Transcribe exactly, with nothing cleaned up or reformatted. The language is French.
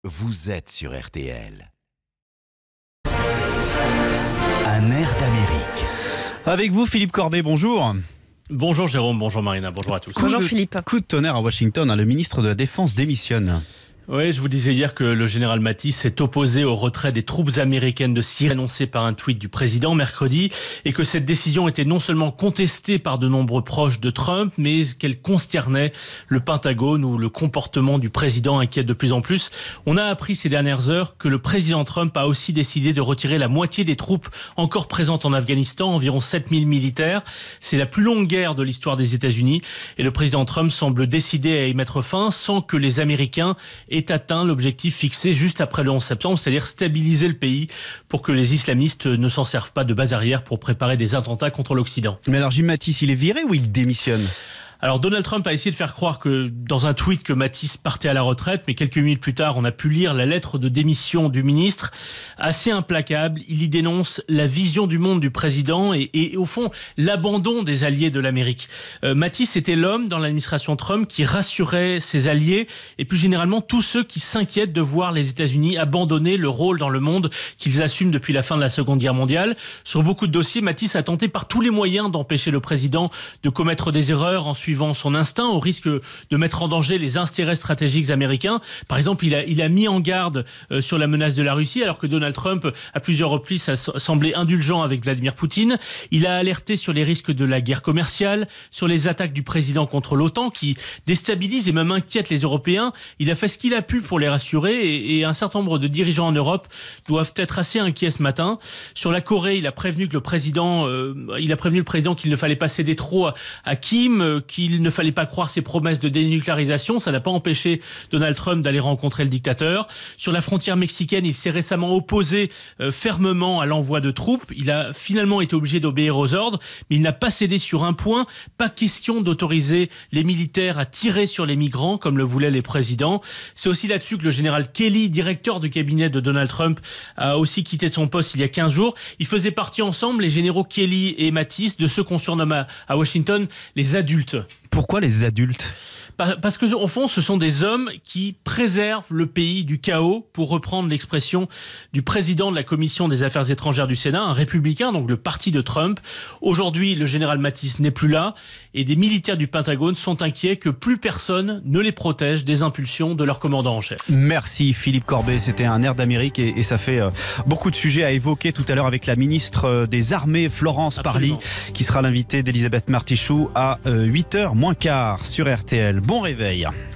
vous êtes sur R T L. Un air d'Amérique. Avec vous, Philippe Corbet, bonjour. Bonjour Jérôme, bonjour Marina, bonjour à tous. Coup Bonjour de, Philippe. Coup de tonnerre à Washington, hein, le ministre de la Défense démissionne. Oui, je vous disais hier que le général Mattis s'est opposé au retrait des troupes américaines de Syrie annoncé par un tweet du président mercredi et que cette décision était non seulement contestée par de nombreux proches de Trump, mais qu'elle consternait le Pentagone où le comportement du président inquiète de plus en plus. On a appris ces dernières heures que le président Trump a aussi décidé de retirer la moitié des troupes encore présentes en Afghanistan, environ sept mille militaires. C'est la plus longue guerre de l'histoire des États-Unis et le président Trump semble décidé à y mettre fin sans que les Américains est atteint l'objectif fixé juste après le onze septembre, c'est-à-dire stabiliser le pays pour que les islamistes ne s'en servent pas de base arrière pour préparer des attentats contre l'Occident. Mais alors Jim Mattis, il est viré ou il démissionne ? Alors Donald Trump a essayé de faire croire que dans un tweet que Mattis partait à la retraite, mais quelques minutes plus tard, on a pu lire la lettre de démission du ministre. Assez implacable, il y dénonce la vision du monde du président et, et au fond l'abandon des alliés de l'Amérique. Euh, Mattis était l'homme dans l'administration Trump qui rassurait ses alliés et plus généralement tous ceux qui s'inquiètent de voir les États-Unis abandonner le rôle dans le monde qu'ils assument depuis la fin de la Seconde Guerre mondiale. Sur beaucoup de dossiers, Mattis a tenté par tous les moyens d'empêcher le président de commettre des erreurs en suivant son instinct au risque de mettre en danger les intérêts stratégiques américains. Par exemple, il a, il a mis en garde euh, sur la menace de la Russie alors que Donald Trump, à plusieurs reprises, a semblé indulgent avec Vladimir Poutine. Il a alerté sur les risques de la guerre commerciale, sur les attaques du président contre l'OTAN qui déstabilisent et même inquiètent les Européens. Il a fait ce qu'il a pu pour les rassurer et, et un certain nombre de dirigeants en Europe doivent être assez inquiets ce matin. Sur la Corée, il a prévenu que le président, euh, il a prévenu le président qu'il ne fallait pas céder trop à, à Kim, euh, qu'il ne fallait pas croire ses promesses de dénucléarisation. Ça n'a pas empêché Donald Trump d'aller rencontrer le dictateur. Sur la frontière mexicaine, il s'est récemment opposé euh, fermement à l'envoi de troupes. Il a finalement été obligé d'obéir aux ordres, mais il n'a pas cédé sur un point. Pas question d'autoriser les militaires à tirer sur les migrants, comme le voulaient les présidents. C'est aussi là-dessus que le général Kelly, directeur du cabinet de Donald Trump, a aussi quitté son poste il y a quinze jours. Ils faisaient partie ensemble, les généraux Kelly et Mattis, de ceux qu'on surnomme à, à Washington les adultes. Pourquoi les adultes ? Parce que au fond, ce sont des hommes qui préservent le pays du chaos, pour reprendre l'expression du président de la commission des affaires étrangères du Sénat, un républicain, donc le parti de Trump. Aujourd'hui, le général Mattis n'est plus là et des militaires du Pentagone sont inquiets que plus personne ne les protège des impulsions de leur commandant en chef. Merci Philippe Corbet, c'était un air d'Amérique et, et ça fait euh, beaucoup de sujets à évoquer tout à l'heure avec la ministre euh, des Armées, Florence Absolument. Parly, qui sera l'invitée d'Elisabeth Martichoux à euh, huit heures moins quart sur R T L. Bon réveil.